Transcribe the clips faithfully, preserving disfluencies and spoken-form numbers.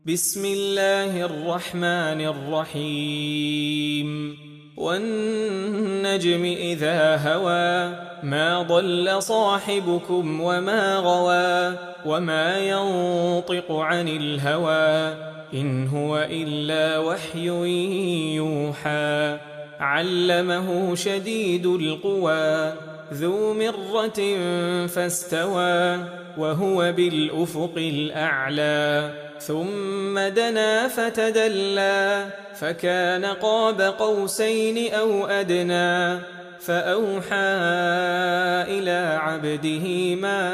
بسم الله الرحمن الرحيم والنجم إذا هوى ما ضل صاحبكم وما غوى وما ينطق عن الهوى إن هو إلا وحي يوحى علمه شديد القوى ذو مرة فاستوى وهو بالأفق الأعلى ثم دنا فتدلى فكان قاب قوسين أو أدنى فأوحى إلى عبده ما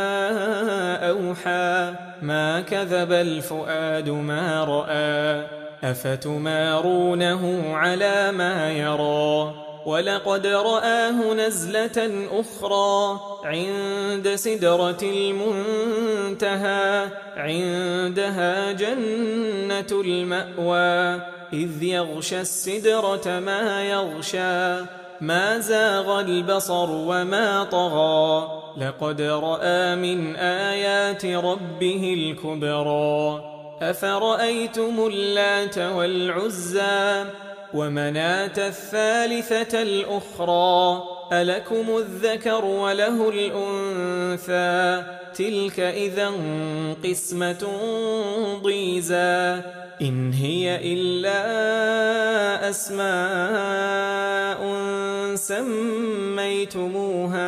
أوحى ما كذب الفؤاد ما رأى أفتمارونه على ما يرى ولقد رآه نزلة أخرى عند سدرة المنتهى عندها جنة المأوى إذ يغشى السدرة ما يغشى ما زاغ البصر وما طغى لقد رأى من آيات ربه الكبرى أفرأيتم اللات والعزى ومناة الثالثة الأخرى ألكم الذكر وله الأنثى تلك إذا قسمة ضيزى إن هي إلا أسماء سميتموها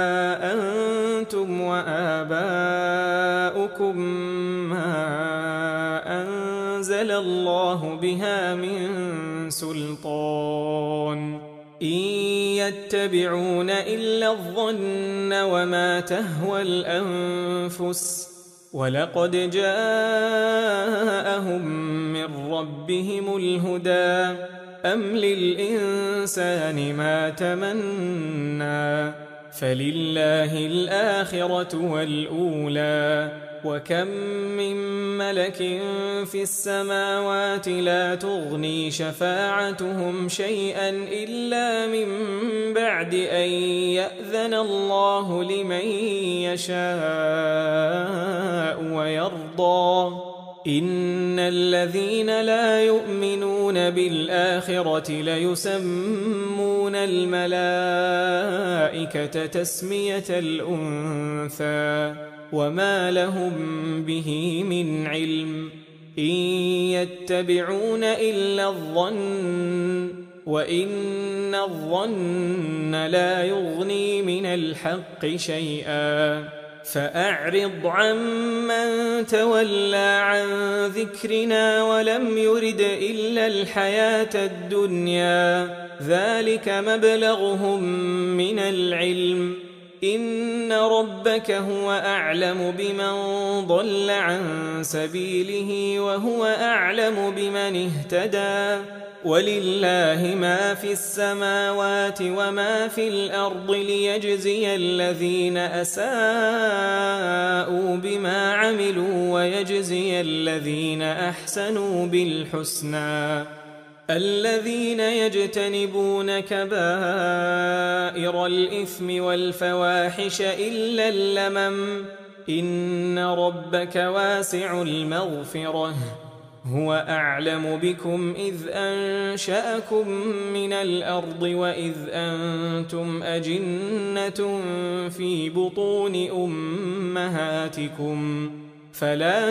أنتم وآباؤكم ما أنزل الله بها من سلطان إن يتبعون إلا الظن وما تهوى الأنفس ولقد جاءهم من ربهم الهدى أم للإنسان ما تمنى فلله الآخرة والأولى وكم من ملك في السماوات لا تغني شفاعتهم شيئا إلا من بعد أن يأذن الله لمن يشاء ويرضى إن الذين لا يؤمنون بالآخرة ليسمون الملائكة تسمية الأنثى وما لهم به من علم إن يتبعون إلا الظن وإن الظن لا يغني من الحق شيئا فأعرض عمن تولى عن ذكرنا ولم يرد إلا الحياة الدنيا ذلك مبلغهم من العلم إن ربك هو أعلم بمن ضل عن سبيله وهو أعلم بمن اهتدى ولله ما في السماوات وما في الأرض ليجزي الذين أساءوا بما عملوا ويجزي الذين أحسنوا بالحسنى الذين يجتنبون كبائر الإثم والفواحش إلا اللمم إن ربك واسع المغفرة هو أعلم بكم إذ أنشأكم من الأرض وإذ أنتم أجنة في بطون أمهاتكم فلا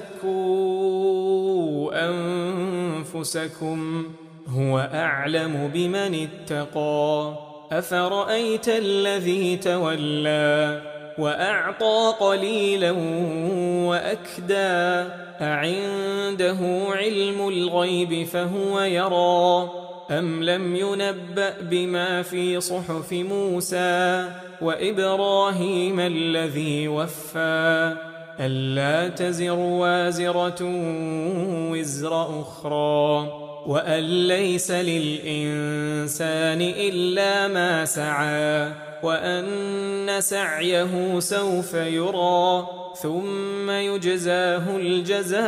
تزكوا أنفسكم هو أعلم بمن اتقى أفرأيت الذي تولى وأعطى قليلا وأكدى أعنده علم الغيب فهو يرى أم لم ينبأ بما في صحف موسى وإبراهيم الذي وفى ألا تزر وازرة وزر أخرى وأن ليس للإنسان إلا ما سعى وأن سعيه سوف يرى ثم يجزاه الجزاء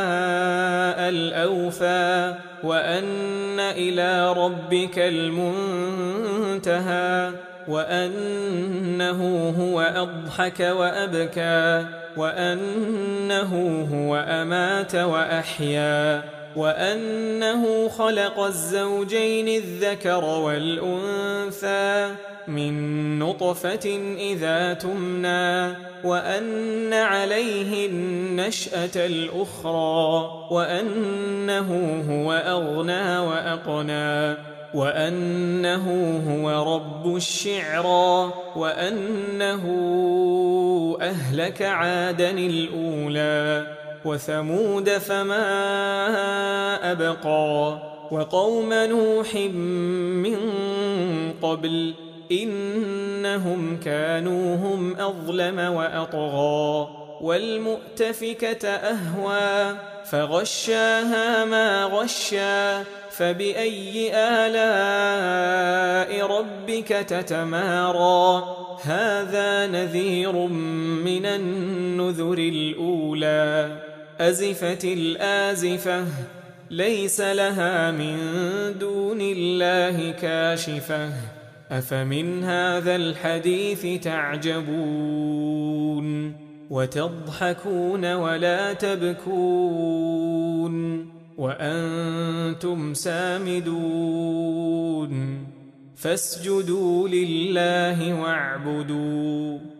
الأوفى وأن إلى ربك المنتهى وأنه هو أضحك وأبكى وأنه هو أمات وأحيا وأنه خلق الزوجين الذكر والأنثى من نطفة إذا تمنى وأن عليه النشأة الأخرى وأنه هو أغنى وأقنى وأنه هو رب الشعرى وأنه أهلك عادا الأولى وثمود فما أبقى وقوم نوح من قبل إنهم كانوا هم أظلم وأطغى والمؤتفكة أهوى فغشاها ما غشا فبأي آلاء ربك تتمارى هذا نذير من النذر الأولى أزفت الآزفة ليس لها من دون الله كاشفة أفمن هذا الحديث تعجبون وتضحكون ولا تبكون وأنتم سامدون فاسجدوا لله واعبدوا